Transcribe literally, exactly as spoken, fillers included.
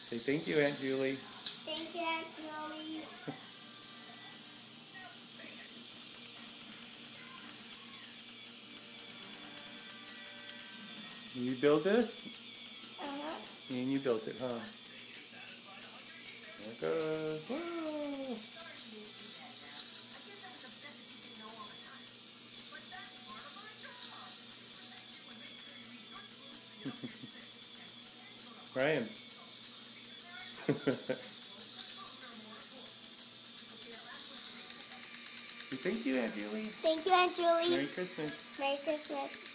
Say thank you, Aunt Julie. Thank you, Aunt Julie. You build this? Uh-huh. And you built it, huh? There it goes. Whoa. Ryan. Thank you, Aunt Julie. Thank you, Aunt Julie. Merry Christmas. Merry Christmas.